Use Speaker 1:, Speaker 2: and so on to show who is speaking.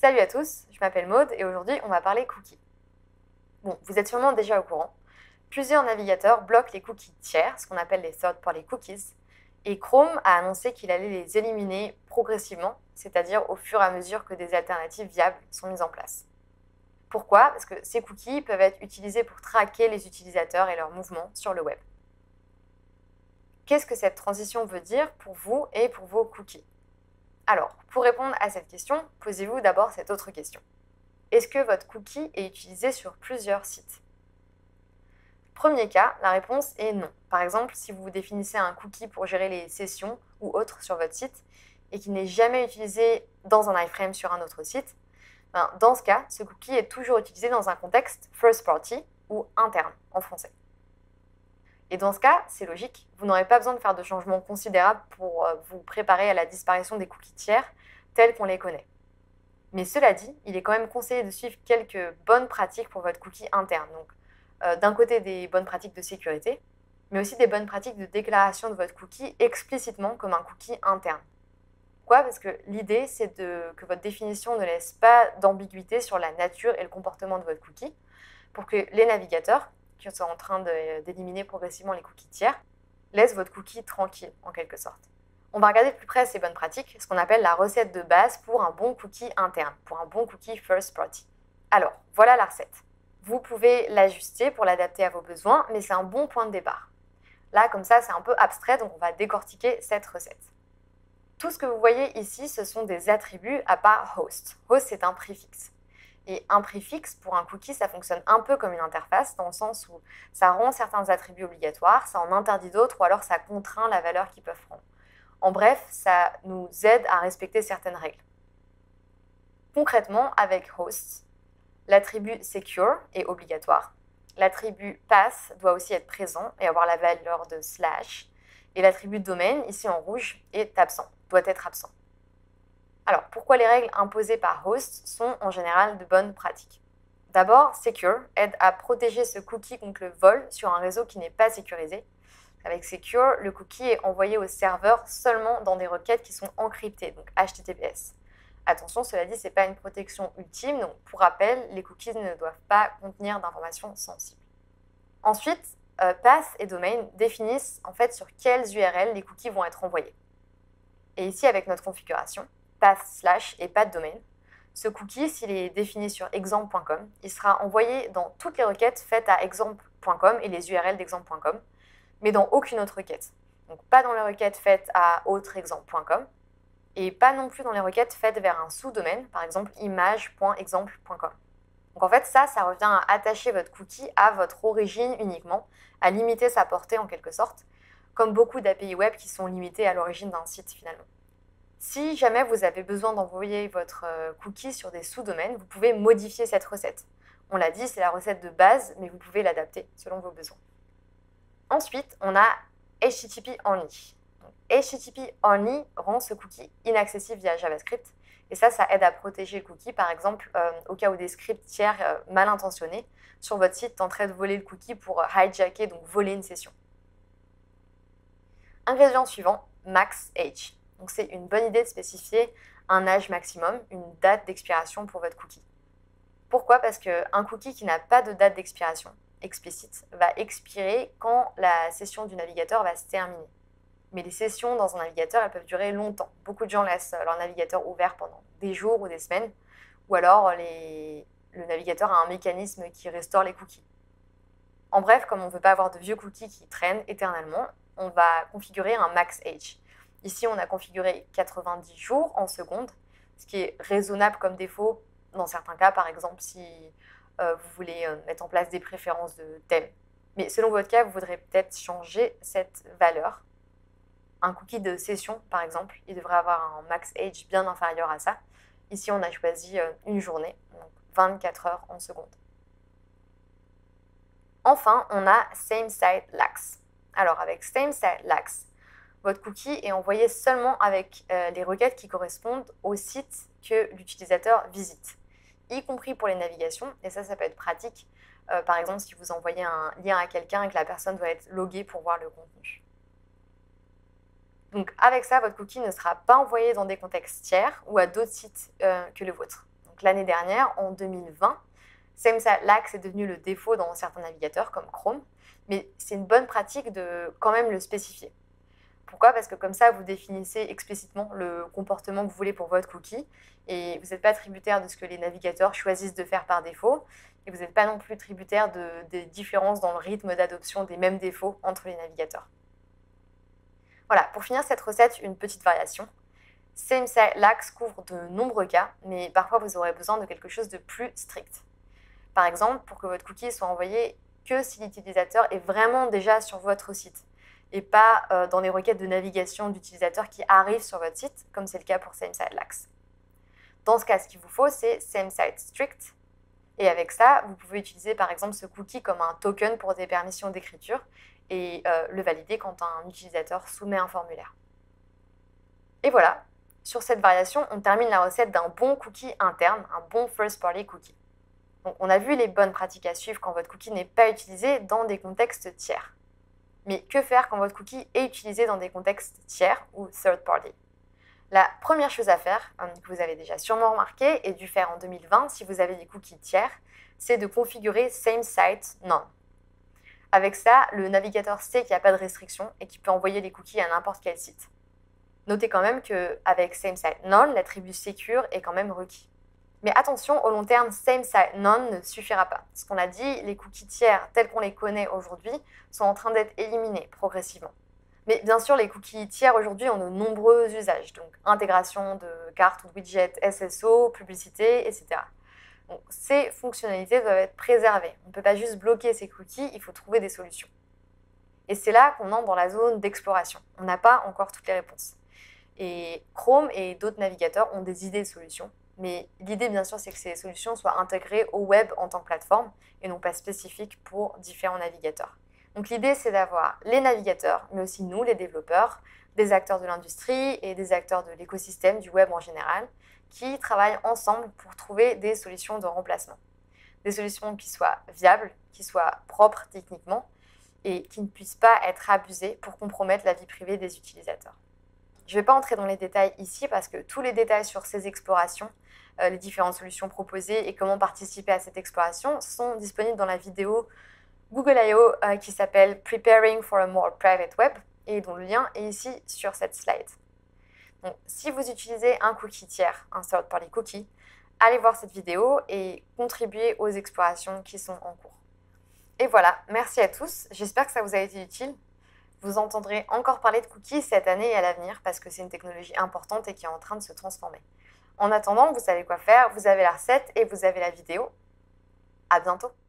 Speaker 1: Salut à tous, je m'appelle Maude et aujourd'hui on va parler cookies. Bon, vous êtes sûrement déjà au courant. Plusieurs navigateurs bloquent les cookies tiers, ce qu'on appelle les third-party cookies, et Chrome a annoncé qu'il allait les éliminer progressivement, c'est-à-dire au fur et à mesure que des alternatives viables sont mises en place. Pourquoi? Parce que ces cookies peuvent être utilisés pour traquer les utilisateurs et leurs mouvements sur le web. Qu'est-ce que cette transition veut dire pour vous et pour vos cookies? Alors, pour répondre à cette question, posez-vous d'abord cette autre question. Est-ce que votre cookie est utilisé sur plusieurs sites? Premier cas, la réponse est non. Par exemple, si vous définissez un cookie pour gérer les sessions ou autres sur votre site et qui n'est jamais utilisé dans un iframe sur un autre site, dans ce cas, ce cookie est toujours utilisé dans un contexte first party ou interne en français. Et dans ce cas, c'est logique, vous n'aurez pas besoin de faire de changements considérables pour vous préparer à la disparition des cookies tiers tels qu'on les connaît. Mais cela dit, il est quand même conseillé de suivre quelques bonnes pratiques pour votre cookie interne. Donc, d'un côté, des bonnes pratiques de sécurité, mais aussi des bonnes pratiques de déclaration de votre cookie explicitement comme un cookie interne. Pourquoi? Parce que l'idée, c'est que votre définition ne laisse pas d'ambiguïté sur la nature et le comportement de votre cookie, pour que les navigateurs, qui sont en train d'éliminer progressivement les cookies tiers, laissent votre cookie tranquille, en quelque sorte. On va regarder de plus près ces bonnes pratiques, ce qu'on appelle la recette de base pour un bon cookie interne, pour un bon cookie first party. Alors, voilà la recette. Vous pouvez l'ajuster pour l'adapter à vos besoins, mais c'est un bon point de départ. Là, comme ça, c'est un peu abstrait, donc on va décortiquer cette recette. Tout ce que vous voyez ici, ce sont des attributs à part host. Host, c'est un préfixe. Et un préfixe, pour un cookie, ça fonctionne un peu comme une interface, dans le sens où ça rend certains attributs obligatoires, ça en interdit d'autres, ou alors ça contraint la valeur qu'ils peuvent prendre. En bref, ça nous aide à respecter certaines règles. Concrètement, avec host, l'attribut secure est obligatoire, l'attribut path doit aussi être présent et avoir la valeur de slash, et l'attribut domain, ici en rouge, est absent, doit être absent. Alors, pourquoi les règles imposées par host sont en général de bonnes pratiques? D'abord, secure aide à protéger ce cookie contre le vol sur un réseau qui n'est pas sécurisé. Avec Secure, le cookie est envoyé au serveur seulement dans des requêtes qui sont encryptées, donc HTTPS. Attention, cela dit, ce n'est pas une protection ultime, donc pour rappel, les cookies ne doivent pas contenir d'informations sensibles. Ensuite, Path et Domain définissent en fait sur quelles URL les cookies vont être envoyés. Et ici, avec notre configuration, Path slash et pas de domain, ce cookie, s'il est défini sur exemple.com, il sera envoyé dans toutes les requêtes faites à exemple.com et les URL d'exemple.com, mais dans aucune autre requête. Donc pas dans les requêtes faites à autreexemple.com et pas non plus dans les requêtes faites vers un sous-domaine, par exemple image.exemple.com. Donc en fait, ça revient à attacher votre cookie à votre origine uniquement, à limiter sa portée en quelque sorte, comme beaucoup d'API web qui sont limitées à l'origine d'un site finalement. Si jamais vous avez besoin d'envoyer votre cookie sur des sous-domaines, vous pouvez modifier cette recette. On l'a dit, c'est la recette de base, mais vous pouvez l'adapter selon vos besoins. Ensuite, on a HTTP Only. Donc, HTTP Only rend ce cookie inaccessible via JavaScript. Et ça aide à protéger le cookie, par exemple, au cas où des scripts tiers mal intentionnés sur votre site tenteraient de voler le cookie pour hijacker, donc voler une session. Ingrédient suivant, max age. Donc c'est une bonne idée de spécifier un âge maximum, une date d'expiration pour votre cookie. Pourquoi? Parce qu'un cookie qui n'a pas de date d'expiration explicite va expirer quand la session du navigateur va se terminer. Mais les sessions dans un navigateur, elles peuvent durer longtemps. Beaucoup de gens laissent leur navigateur ouvert pendant des jours ou des semaines, ou alors le navigateur a un mécanisme qui restaure les cookies. En bref, comme on ne veut pas avoir de vieux cookies qui traînent éternellement, on va configurer un max age. Ici, on a configuré 90 jours en secondes, ce qui est raisonnable comme défaut dans certains cas, par exemple si vous voulez mettre en place des préférences de thème. Mais selon votre cas, vous voudrez peut-être changer cette valeur. Un cookie de session, par exemple, il devrait avoir un max age bien inférieur à ça. Ici, on a choisi une journée, donc 24 heures en secondes. Enfin, on a same site lax. Alors, avec same site lax, votre cookie est envoyé seulement avec les requêtes qui correspondent au site que l'utilisateur visite, y compris pour les navigations, et ça peut être pratique, par exemple si vous envoyez un lien à quelqu'un et que la personne doit être loguée pour voir le contenu. Donc avec ça, votre cookie ne sera pas envoyé dans des contextes tiers ou à d'autres sites que le vôtre. Donc, Donc l'année dernière, en 2020, Same-Site Lax est devenu le défaut dans certains navigateurs comme Chrome, mais c'est une bonne pratique de quand même le spécifier. Pourquoi? Parce que comme ça, vous définissez explicitement le comportement que vous voulez pour votre cookie et vous n'êtes pas tributaire de ce que les navigateurs choisissent de faire par défaut et vous n'êtes pas non plus tributaire des différences dans le rythme d'adoption des mêmes défauts entre les navigateurs. Voilà, pour finir cette recette, une petite variation. Same-Site Lax couvre de nombreux cas, mais parfois vous aurez besoin de quelque chose de plus strict. Par exemple, pour que votre cookie soit envoyé que si l'utilisateur est vraiment déjà sur votre site et pas dans les requêtes de navigation d'utilisateurs qui arrivent sur votre site, comme c'est le cas pour Same-Site Lax. Dans ce cas, ce qu'il vous faut, c'est Same-Site Strict. Et avec ça, vous pouvez utiliser par exemple ce cookie comme un token pour des permissions d'écriture et le valider quand un utilisateur soumet un formulaire. Et voilà, sur cette variation, on termine la recette d'un bon cookie interne, un bon first party cookie. Donc, on a vu les bonnes pratiques à suivre quand votre cookie n'est pas utilisé dans des contextes tiers. Mais que faire quand votre cookie est utilisé dans des contextes tiers ou third party? La première chose à faire, que vous avez déjà sûrement remarqué et dû faire en 2020 si vous avez des cookies tiers, c'est de configurer Same Site None. Avec ça, le navigateur sait qu'il n'y a pas de restriction et qu'il peut envoyer les cookies à n'importe quel site. Notez quand même qu'avec Same Site None, l'attribut secure est quand même requis. Mais attention, au long terme, Same Site None ne suffira pas. Ce qu'on a dit, les cookies tiers tels qu'on les connaît aujourd'hui sont en train d'être éliminés progressivement. Mais bien sûr, les cookies tiers aujourd'hui ont de nombreux usages, donc intégration de cartes ou de widgets SSO, publicité, etc. Donc, ces fonctionnalités doivent être préservées. On ne peut pas juste bloquer ces cookies, il faut trouver des solutions. Et c'est là qu'on entre dans la zone d'exploration. On n'a pas encore toutes les réponses. Et Chrome et d'autres navigateurs ont des idées de solutions. Mais l'idée, bien sûr, c'est que ces solutions soient intégrées au web en tant que plateforme et non pas spécifiques pour différents navigateurs. Donc l'idée, c'est d'avoir les navigateurs, mais aussi nous, les développeurs, des acteurs de l'industrie et des acteurs de l'écosystème du web en général, qui travaillent ensemble pour trouver des solutions de remplacement. Des solutions qui soient viables, qui soient propres techniquement et qui ne puissent pas être abusées pour compromettre la vie privée des utilisateurs. Je ne vais pas entrer dans les détails ici parce que tous les détails sur ces explorations, les différentes solutions proposées et comment participer à cette exploration sont disponibles dans la vidéo Google I.O. Qui s'appelle Preparing for a More Private Web et dont le lien est ici sur cette slide. Donc, si vous utilisez un cookie tiers, un third party cookie, allez voir cette vidéo et contribuez aux explorations qui sont en cours. Et voilà, merci à tous, j'espère que ça vous a été utile. Vous entendrez encore parler de cookies cette année et à l'avenir parce que c'est une technologie importante et qui est en train de se transformer. En attendant, vous savez quoi faire, vous avez la recette et vous avez la vidéo. À bientôt!